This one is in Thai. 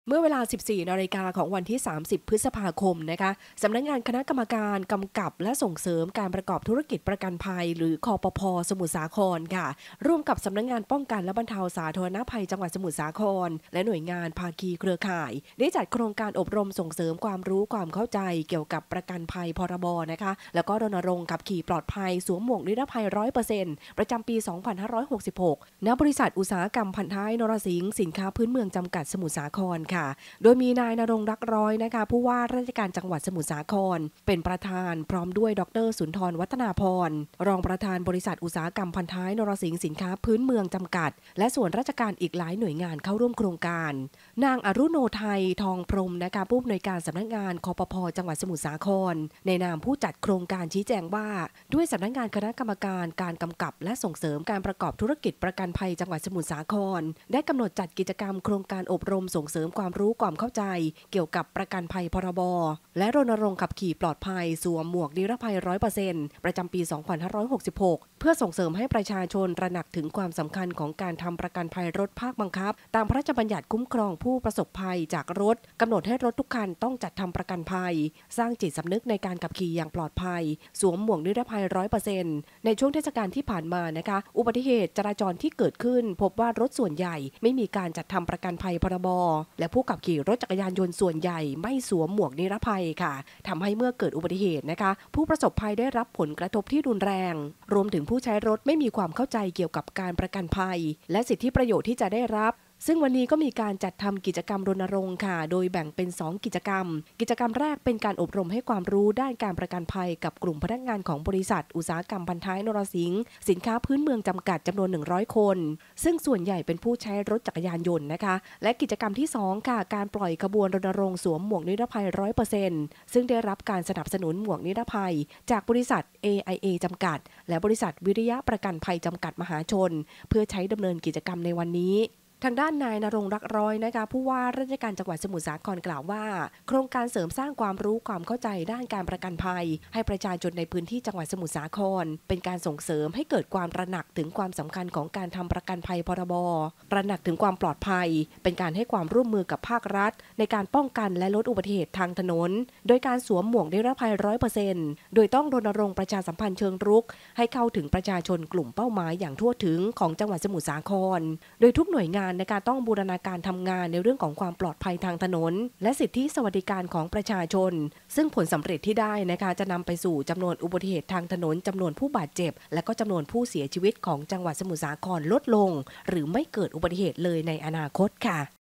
เมื่อเวลา 14 นาฬิกาของวันที่ 30 พฤษภาคมนะคะสำนักงานคณะกรรมการกำกับและส่งเสริมการประกอบธุรกิจประกันภัยหรือคอปพ.สมุทรสาครค่ะร่วมกับสำนักงานป้องกันและบรรเทาสาธารณภัยจังหวัดสมุทรสาครและหน่วยงานภาคีเครือข่ายได้จัดโครงการอบรมส่งเสริมความรู้ความเข้าใจเกี่ยวกับประกันภัยพรบนะคะแล้วก็รณรงค์ขับขี่ปลอดภัยสวมหมวกนิรภัย 100% ประจำปี 2566 ณ บริษัทอุตสาหกรรมพันท้ายนรสิงห์สินค้าพื้นเมืองจำกัดสมุทรสาครค่ะโดยมีนายณรงค์รักร้อยนะคะผู้ว่าราชการจังหวัดสมุทรสาครเป็นประธานพร้อมด้วยดร.สุนทรวัฒนาพรรองประธานบริษัทอุตสาหกรรมพันท้ายนรสิงห์สินค้าพื้นเมืองจำกัดและส่วนราชการอีกหลายหน่วยงานเข้าร่วมโครงการนางอรุโนไทยทองพรหมนะคะผู้อำนวยการสำนักงานคปภ.จังหวัดสมุทรสาครในนามผู้จัดโครงการชี้แจงว่าด้วยสำนักงานคณะกรรมการการกำกับและส่งเสริมการประกอบธุรกิจประกันภัยจังหวัดสมุทรสาครได้กำหนดจัดกิจกรรมโครงการอบรมส่งเสริมความรู้ความเข้าใจเกี่ยวกับประกันภัยพรบและรณรงค์ขับขี่ปลอดภัยสวมหมวกนิรภัย 100% ประจำปี 2566 เพื่อส่งเสริมให้ประชาชนตระหนักถึงความสำคัญของการทำประกันภัยรถภาคบังคับตามพระราชบัญญัติคุ้มครองผู้ประสบภัยจากรถกำหนดให้รถทุกคันต้องจัดทำประกันภัยสร้างจิตสำนึกในการขับขี่อย่างปลอดภัยสวมหมวกนิรภัย 100% ในช่วงเทศกาลที่ผ่านมานะคะอุบัติเหตุจราจรที่เกิดขึ้นพบว่ารถส่วนใหญ่ไม่มีการจัดทำประกันภัยพรบและผู้ขับขี่รถจักรยานยนต์ส่วนใหญ่ไม่สวมหมวกนิรภัยค่ะทำให้เมื่อเกิดอุบัติเหตุนะคะผู้ประสบภัยได้รับผลกระทบที่รุนแรงรวมถึงผู้ใช้รถไม่มีความเข้าใจเกี่ยวกับการประกันภัยและสิทธิประโยชน์ที่จะได้รับซึ่งวันนี้ก็มีการจัดทำกิจกรรมรณรงค์ค่ะโดยแบ่งเป็น 2 กิจกรรมกิจกรรมแรกเป็นการอบรมให้ความรู้ด้านการประกันภัยกับกลุ่มพนักงานของบริษัทอุตสาหกรรมพันท้ายนรสิงห์สินค้าพื้นเมืองจำกัดจำนวน 100 คนซึ่งส่วนใหญ่เป็นผู้ใช้รถจักรยานยนต์นะคะและกิจกรรมที่ 2 ค่ะการปล่อยขบวนรณรงค์สวมหมวกนิรภัย 100% ซึ่งได้รับการสนับสนุนหมวกนิรภัยจากบริษัท AIA จำกัดและบริษัทวิริยะประกันภัยจำกัดมหาชนเพื่อใช้ดำเนินกิจกรรมในวันนี้ทางด้านนายณรงค์รักร้อยนะคะผู้ว่าราชการจังหวัดสมุทรสาครกล่าวว่าโครงการเสริมสร้างความรู้ความเข้าใจด้านการประกันภัยให้ประชาชนในพื้นที่จังหวัดสมุทรสาครเป็นการส่งเสริมให้เกิดความตระหนักถึงความสำคัญของการทำประกันภัยพรบตระหนักถึงความปลอดภัยเป็นการให้ความร่วมมือกับภาครัฐในการป้องกันและลดอุบัติเหตุทางถนนโดยการสวมหมวกนิรภัย 100% โดยต้องรณรงค์ประชาสัมพันธ์เชิงรุกให้เข้าถึงประชาชนกลุ่มเป้าหมายอย่างทั่วถึงของจังหวัดสมุทรสาครโดยทุกหน่วยงานในการต้องบูรณาการทำงานในเรื่องของความปลอดภัยทางถนนและสิทธิสวัสดิการของประชาชนซึ่งผลสำเร็จที่ได้นะคะจะนำไปสู่จำนวนอุบัติเหตุทางถนนจำนวนผู้บาดเจ็บและก็จำนวนผู้เสียชีวิตของจังหวัดสมุทรสาครลดลงหรือไม่เกิดอุบัติเหตุเลยในอนาคตค่ะ